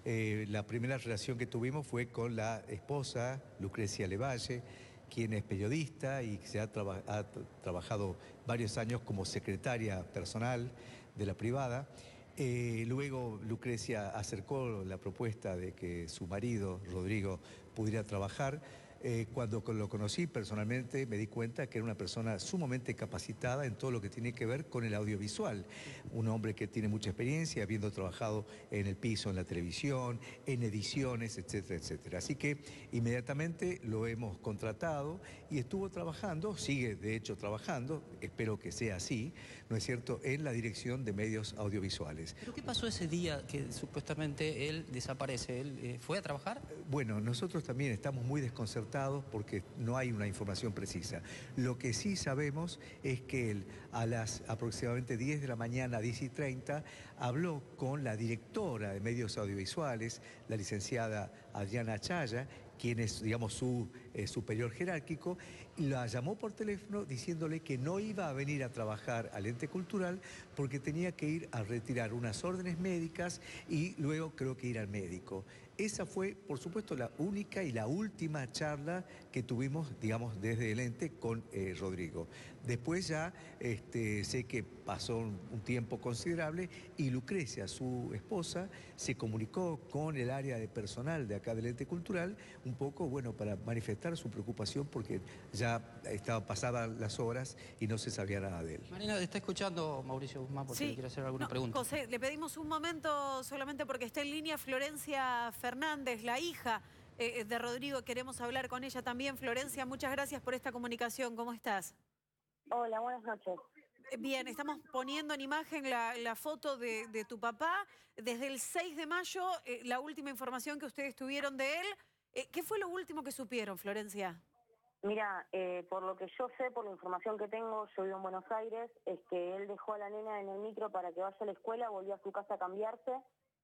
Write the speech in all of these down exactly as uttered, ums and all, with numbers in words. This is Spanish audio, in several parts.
Eh, la primera relación que tuvimos fue con la esposa, Lucrecia Levalle, quien es periodista y se ha, traba ha trabajado varios años como secretaria personal de la privada. Eh, luego Lucrecia acercó la propuesta de que su marido, Rodrigo, pudiera trabajar. Eh, cuando lo conocí personalmente me di cuenta que era una persona sumamente capacitada en todo lo que tiene que ver con el audiovisual. Un hombre que tiene mucha experiencia, habiendo trabajado en el piso, en la televisión, en ediciones, etcétera, etcétera. Así que inmediatamente lo hemos contratado y estuvo trabajando, sigue de hecho trabajando, espero que sea así, ¿no es cierto?, en la dirección de medios audiovisuales. ¿Pero qué pasó ese día que supuestamente él desaparece? ¿Él eh, fue a trabajar? Bueno, nosotros también estamos muy desconcertados porque no hay una información precisa. Lo que sí sabemos es que él a las aproximadamente diez de la mañana, diez y treinta, habló con la directora de medios audiovisuales, la licenciada Adriana Chaya, quien es, digamos, su eh, superior jerárquico, y la llamó por teléfono diciéndole que no iba a venir a trabajar al ente cultural porque tenía que ir a retirar unas órdenes médicas y luego creo que ir al médico. Esa fue, por supuesto, la única y la última charla que tuvimos, digamos, desde el ente con eh, Rodrigo. Después ya este, sé que pasó un, un tiempo considerable y Lucrecia, su esposa, se comunicó con el área de personal de acá del ente cultural, un poco, bueno, para manifestar su preocupación porque ya estaba pasadas las horas y no se sabía nada de él. Marina, te está escuchando Mauricio Guzmán porque Sí. le quiere hacer alguna No, pregunta. José, le pedimos un momento solamente porque está en línea Florencia Fernández, la hija eh, de Rodrigo. Queremos hablar con ella también. Florencia, muchas gracias por esta comunicación. ¿Cómo estás? Hola, buenas noches. Bien, estamos poniendo en imagen la, la foto de, de tu papá. Desde el seis de mayo, eh, la última información que ustedes tuvieron de él. Eh, ¿Qué fue lo último que supieron, Florencia? Mira, eh, por lo que yo sé, por la información que tengo, yo vivo en Buenos Aires, es que él dejó a la nena en el micro para que vaya a la escuela, volvió a su casa a cambiarse,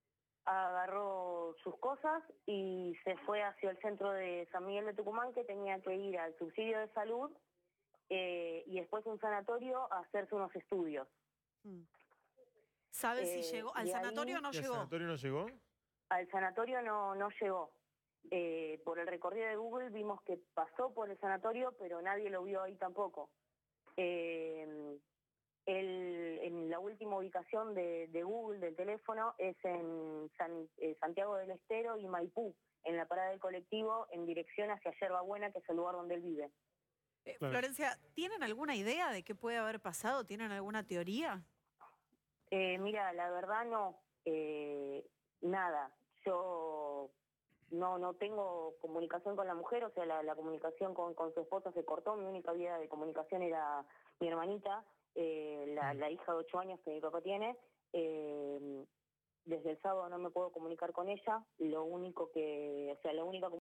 agarró sus cosas y se fue hacia el centro de San Miguel de Tucumán, que tenía que ir al subsidio de salud eh, y después a un sanatorio a hacerse unos estudios. Hmm. ¿Sabes Eh, si llegó? ¿Al de sanatorio ahí- o no ¿Y al llegó? sanatorio no llegó? Al sanatorio no, no llegó. Eh, por el recorrido de Google vimos que pasó por el sanatorio, pero nadie lo vio ahí tampoco. Eh, el, en la última ubicación de, de Google, del teléfono, es en San- eh, Santiago del Estero y Maipú, en la parada del colectivo, en dirección hacia Yerba Buena, que es el lugar donde él vive. Eh, Claro. Florencia, ¿tienen alguna idea de qué puede haber pasado? ¿Tienen alguna teoría? Eh, mira, la verdad no, eh, nada. Yo no no tengo comunicación con la mujer, o sea, la, la comunicación con, con su esposa se cortó. Mi única vía de comunicación era mi hermanita, eh, la, la hija de ocho años que mi papá tiene. Eh, desde el sábado no me puedo comunicar con ella. Lo único que, o sea, la única